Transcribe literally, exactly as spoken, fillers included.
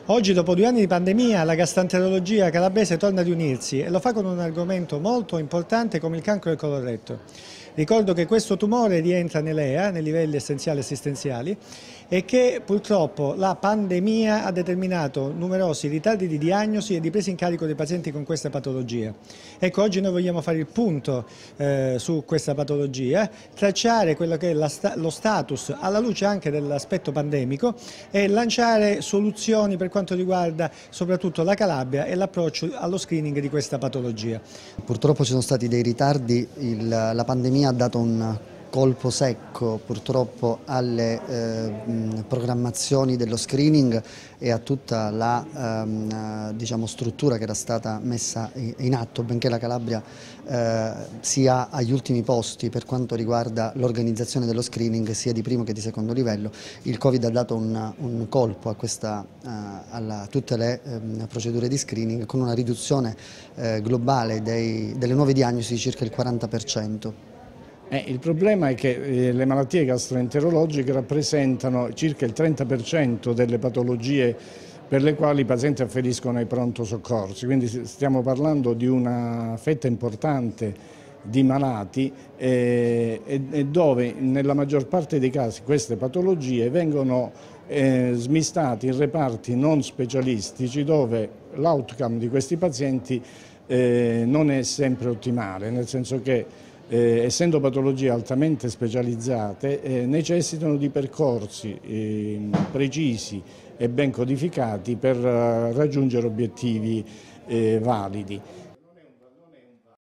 Oggi, dopo due anni di pandemia, la gastroenterologia calabrese torna ad unirsi e lo fa con un argomento molto importante come il cancro del coloretto. Ricordo che questo tumore rientra nell'E A, nei livelli essenziali assistenziali, e che purtroppo la pandemia ha determinato numerosi ritardi di diagnosi e di presa in carico dei pazienti con questa patologia. Ecco, oggi noi vogliamo fare il punto eh, su questa patologia, tracciare quello che è la, lo status alla luce anche dell'aspetto pandemico e lanciare soluzioni per quanto riguarda soprattutto la Calabria e l'approccio allo screening di questa patologia. Purtroppo ci sono stati dei ritardi, il, la pandemia ha dato un colpo secco purtroppo alle eh, programmazioni dello screening e a tutta la ehm, diciamo, struttura che era stata messa in atto, benché la Calabria eh, sia agli ultimi posti per quanto riguarda l'organizzazione dello screening sia di primo che di secondo livello. Il Covid ha dato un, un colpo a, questa, eh, a tutte le eh, procedure di screening con una riduzione eh, globale dei, delle nuove diagnosi di circa il quaranta per cento. Eh, il problema è che eh, le malattie gastroenterologiche rappresentano circa il trenta per cento delle patologie per le quali i pazienti afferiscono ai pronto soccorsi, quindi stiamo parlando di una fetta importante di malati eh, e, e dove nella maggior parte dei casi queste patologie vengono eh, smistate in reparti non specialistici dove l'outcome di questi pazienti eh, non è sempre ottimale, nel senso che Eh, essendo patologie altamente specializzate, eh, necessitano di percorsi eh, precisi e ben codificati per eh, raggiungere obiettivi eh, validi.